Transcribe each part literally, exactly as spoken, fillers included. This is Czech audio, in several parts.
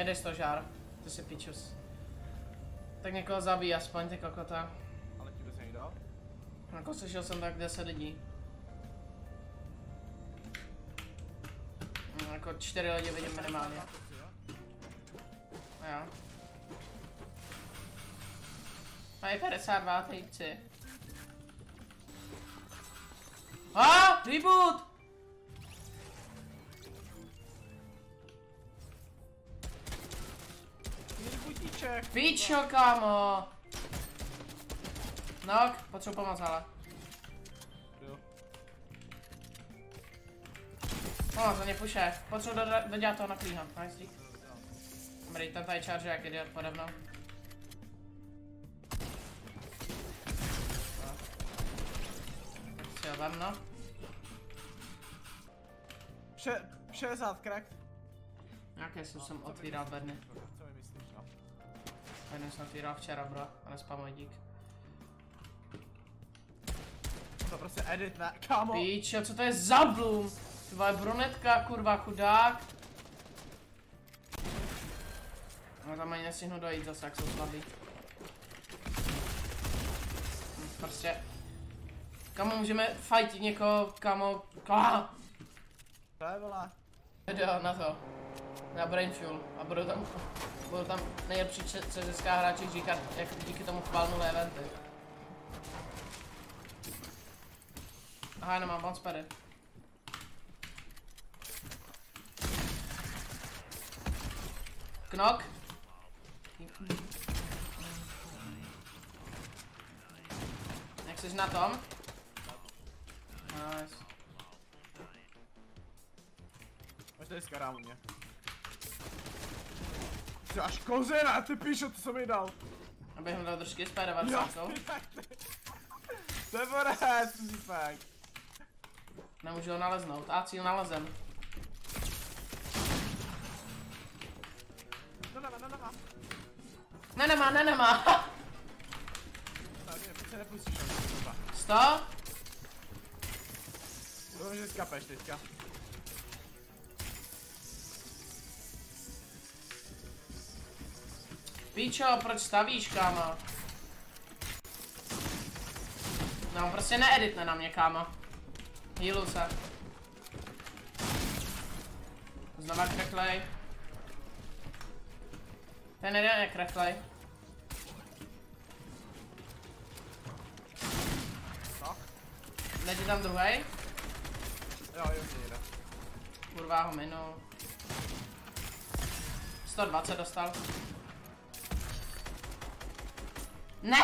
Nejdeš to žár, ty jsi pičus. Tak někoho zabij aspoň, ty kokota. Ale ti se někdo? Jako slyšel jsem tak deset lidí. No, jako čtyři lidi vidím minimálně. No jo. Mají padesát dva týpci. A, reboot! Píčo, kámo! Nok, potřebuji pomoct, ale. Jo. No, to mě puše. Potřebuji do, dodělat toho na klíha. Nice, dík. Dobrý, ten tady charge jak idiot pode mnou. Tak si ho vem, no. Vše, šedesát crack. Nějaké jsem sem otvíral bedny. Co mi myslíš, no? Bedny jsem otvíral včera, bro. A nespamuj, dík. To prostě edit, ne? Kámo! Píčo, co to je za bloom? Ty vole, brunetka, kurva, chudák. No tam ani nestihnu dojít zase, jak jsou slabý. Hm, prostě. Kamo, můžeme fightit někoho, kamo, kamo. To je vole. Video na to. Na Brain Fuel. A budou tam, budou tam nejlepší C S K hráči říkat, jak díky tomu chválnuli eventy. Aha, nemám bounce pady. Knock. Jak jsi na tom? Nice. Až tady skarám u mě. Ty až kozina, ty píšo, co jsem mi dal. Abych mu dal trošku spérovat sákou. To je borec, fakt. Nemůžu ho naleznout. A cíl nalezem. No nemá, no nemá. Ne, nemá, ne, nemá. Tak, ne, se nepustíš, no. Sto? Doufám, že skapeš teďka. Píčo, proč stavíš, kámo? No, prostě needitne na mě, kámo. Healu se. Znova kreklej. Ten jeden je kreklej. Tak. Jde tam druhej? Jo, jo, jde. Kurva ho minul. sto dvacet dostal. Ne!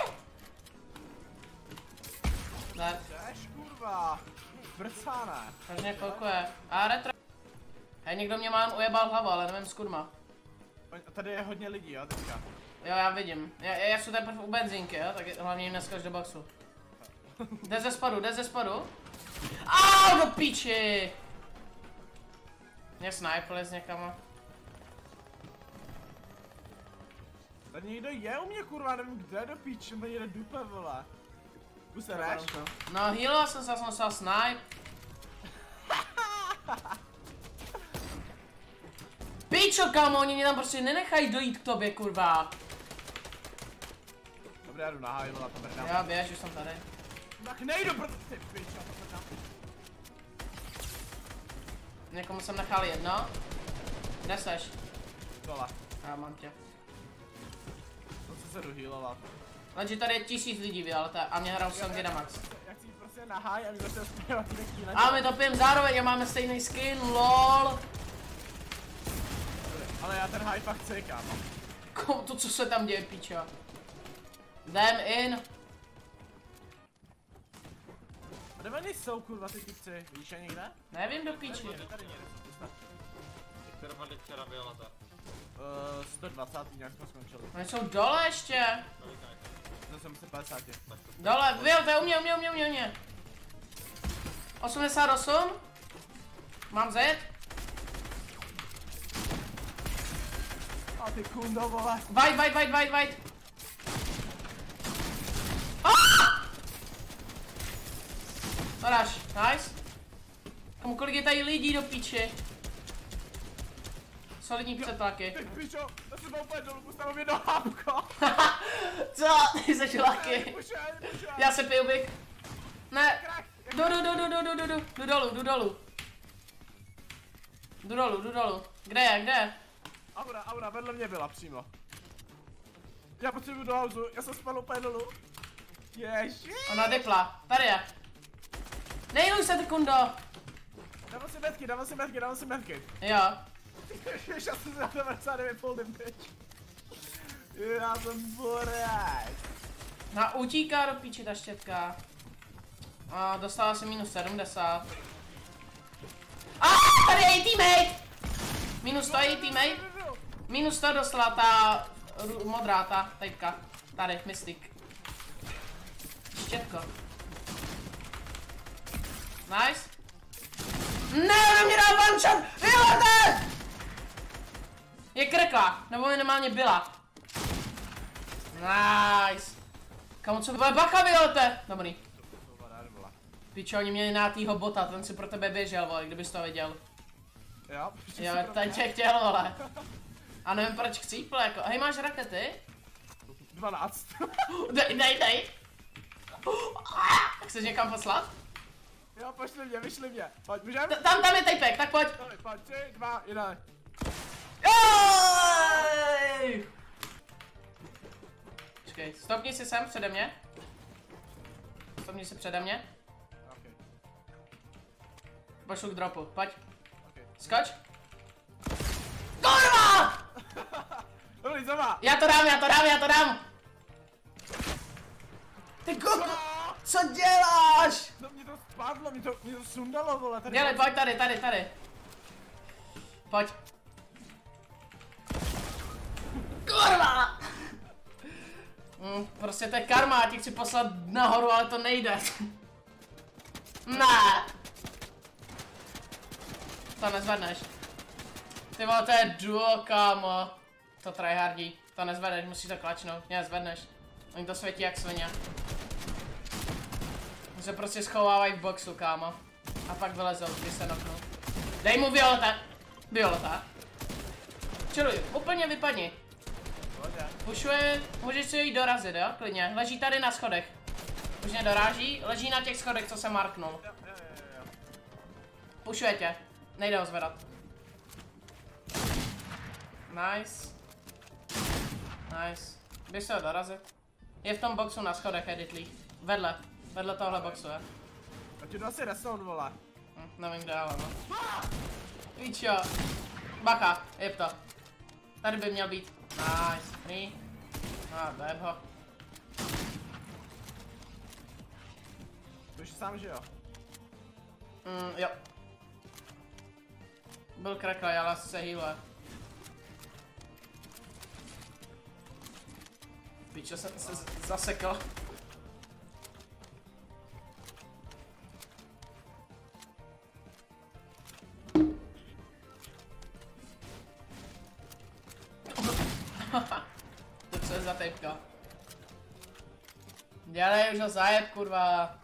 Ne. Jdeš, kurva. Vrcáne. Takže kolkuje. A retro. Hej, někdo mě mám ujebal hlavu, ale nevím skurma. Tady je hodně lidí, jo, teďka. Jo, já vidím. Já, já jsem teprve u benzínky, jo, tak hlavně jim neskoč do boxu. Jde ze spodu, jde ze spodu. Aaaa, do píči! Mě snipeli z někama. Tady někdo je u mě, kurva, nevím kde do píči, tady jde dupe, vole. Usereš? No, healoval jsem se, jsem dostal snipe. Píčo, kámo, oni mě tam prostě nenechají dojít k tobě, kurva. Dobrý, já jdu na high, vole, to brdám. Já běž, už jsem tady. Tak nejdu, brd... Ty píčo, to brdám. Někomu jsem nechal jedno. Kde seš? Dole. Já mám tě. To co se jdu healovat. Takže tady je tisíc lidí, vyjalete, a mě hrajou songy na max. Já chci jít prostě na high a my zase zpívat ty nekýle. A my topím zároveň a máme stejný skin, lol. Ale já ten high fakt chci, kámo. Kom, to co se tam děje, píčo. Jdem in. A kde oni jsou, kurva, ty typci? Vidíš je někde? Nevím do píči. Tady někde jsou, pustat. Která padly včera Violeta? Uh, sto dvacet, nějak jsme skončili. Oni jsou dole ještě. To jsem se padesát. Dole, Vil, to je u mě, u mě, u mě, u mě, u mě. osmdesát osm. Mám zet. A ty kundo, vole. White, white, white, white, white. Ah! Zadáš, nice. Komu kolik je tady lidí do píči? solidní přetlaky. Ty pičo, já jsem úplně dolů, postavím jedno hápko. Co? Ty jsi laky. Pušuj, pušuj. Já se piju byk. Ne. Jdu, jdu, jdu, jdu, jdu, jdu, jdu, jdu dolů, jdu dolů. Jdu dolů, jdu dolů. Kde je, kde je? Aura, aura, vedle mě byla přímo. Já potřebuji do hauzu, já jsem spadl úplně dolů. Ježiš. Ona dipla, tady je. Nejluj se, ty kundo. Dával si metky, dával si metky, dával si metky. Jo. Ježiš, já jsem za devadesát devět full damage. Já jsem borák. Na utíká do píči ta štětka. A dostala se minus sedmdesát. A tady je její teammate! Minus sto je její teammate. Minus sto dostala ta ru- modrá, ta typka. Tady, Mystic. Štětko. Nice. Ne, ona mě dá one shot! Vylete! Je krkla, nebo minimálně byla. Nice. Kamu co bude bacha, vylete? Dobrý. Pičo, oni měli nátýho bota, ten si pro tebe běžel, vole, kdybys to viděl. Jo, Jo, ten tě chtěl, vole. A nevím proč chcípl, jako, hej, máš rakety? dvanáct. Dej, dej, dej. Chceš někam poslat? Jo, pošli mě, vyšli mě. Pojď, můžem? T tam, tam je typek, tak pojď. Pojď, pojď, tři, dva, jedna. Ej! Počkej, stopni si sem přede mě. Stopni si přede mě. Okay. Pošlu k dropu, pojď. Okay. Skoč. Kurva! Dobrý, znova. Já to dám, já to dám, já to dám. Ty kuku, co děláš? No mě to spadlo, mě to, mě to sundalo, vole. Tady Dělej, pojď tady, tady, tady. Pojď. Kurva! Mm, prostě to je karma, já ti chci poslat nahoru, ale to nejde. Ne. To nezvedneš. Ty vole, to je duo, kámo. To tryhardí. To nezvedneš, musíš to klačnout. Ne, zvedneš. Oni to světí jak svině. Oni se prostě schovávají v boxu, kámo. A pak vylezou, když se noknou. Dej mu Violeta. Violeta. Čiluj, úplně vypadni. Pušuje, můžeš si jít dorazit, jo? Klidně. Leží tady na schodech. Už mě doráží, leží na těch schodech, co jsem marknul. Pušuje tě. Nejde ho zvedat. Nice. Nice. Běž se ho dorazit. Je v tom boxu na schodech, Editlí. Vedle. Vedle tohle boxu, je. A ti jdu asi resound, vole. Hm, nevím kde, ale no. Víč jo. Bacha, jeb to. Tady by měl být. Nice, free. A, dojeb ho. Budeš sám, že jo? Mm, jo. Byl kraklej, ale se healuje. Pičo, jsem se zasekl. To co je za tejpka? Dělej už ho zajeb, kurva.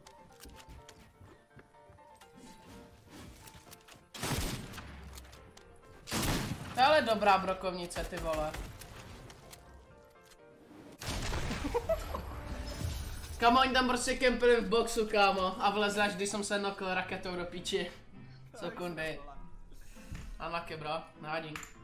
To je ale dobrá brokovnice, ty vole. Kámo, oni tam prostě kempili v boxu, kámo. A vlezli až když jsem se nokl raketou do píči. Sekundy. A naky, bro. Nádí.